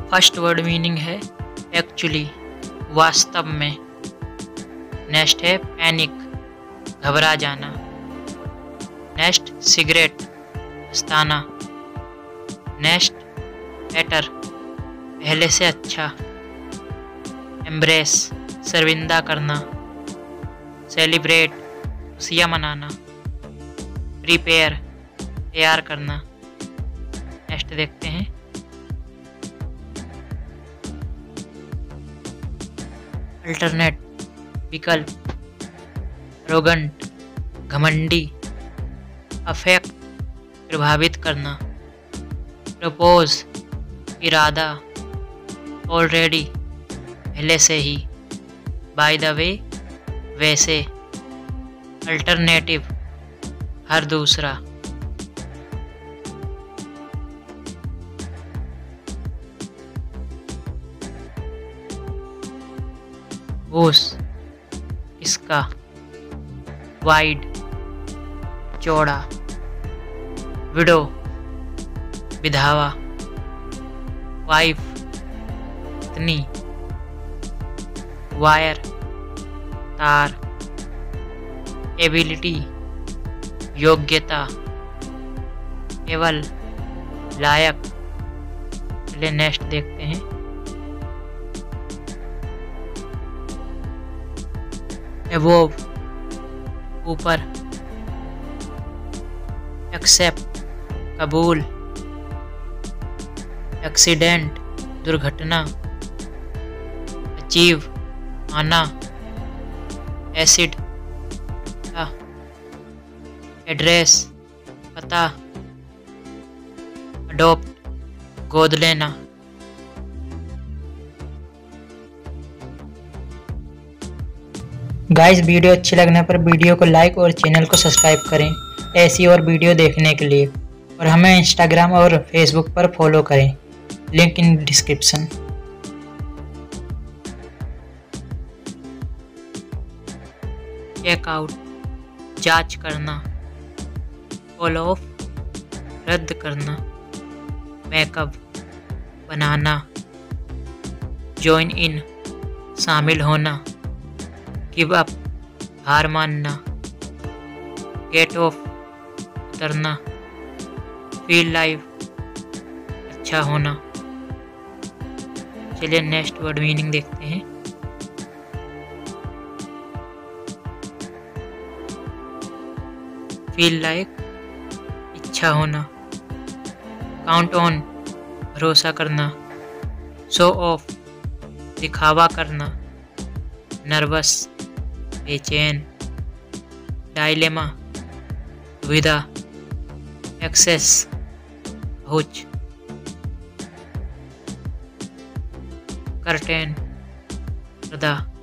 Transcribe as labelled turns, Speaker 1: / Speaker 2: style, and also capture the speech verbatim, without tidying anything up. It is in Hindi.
Speaker 1: फर्स्ट वर्ड मीनिंग है एक्चुअली, वास्तव में। नेक्स्ट है पैनिक, घबरा जाना। नेक्स्ट सिगरेट, पछताना। नेक्स्ट बेटर, पहले से अच्छा। एम्ब्रेस, शर्मिंदा करना। सेलिब्रेट, खुशियाँ मनाना। प्रिपेयर, तैयार करना। नेक्स्ट देखते हैं। अल्टरनेट, विकल्प। एरोगेंट, घमंडी। अफेक्ट, प्रभावित करना। प्रपोज, इरादा। ऑलरेडी, पहले से ही। बाय द वे, वैसे। अल्टरनेटिव, हर दूसरा। वोस, इसका। वाइड, चौड़ा। विडो, विधवा। वाइफ, पत्नी। वायर, तार। एबिलिटी, योग्यता। केवल, लायक। चलिए नेक्स्ट देखते हैं। एवोव, ऊपर। एक्सेप्ट, कबूल। एक्सीडेंट, दुर्घटना। अचीव, आना। एसिड, एड्रेस, पता। अडोप्ट, गोद लेना।
Speaker 2: गाइस, वीडियो अच्छी लगने पर वीडियो को लाइक और चैनल को सब्सक्राइब करें ऐसी और वीडियो देखने के लिए, और हमें इंस्टाग्राम और फेसबुक पर फॉलो करें, लिंक इन डिस्क्रिप्शन।
Speaker 1: चेकआउट, जांच करना। कॉल ऑफ, रद्द करना। Makeup, banana. जॉइन इन, शामिल होना। गिव अप, हार मानना। गेट ऑफ, उतरना। फील लाइव, अच्छा होना। चलिए नेक्स्ट वर्ड मीनिंग देखते हैं। फील लाइक, इच्छा होना। काउंट ऑन, भरोसा करना। शो ऑफ, दिखावा करना। नर्वस, बेचैन। डायलेमा, दुविधा। एक्सेस, पहुंच। कर्टेन, पर्दा।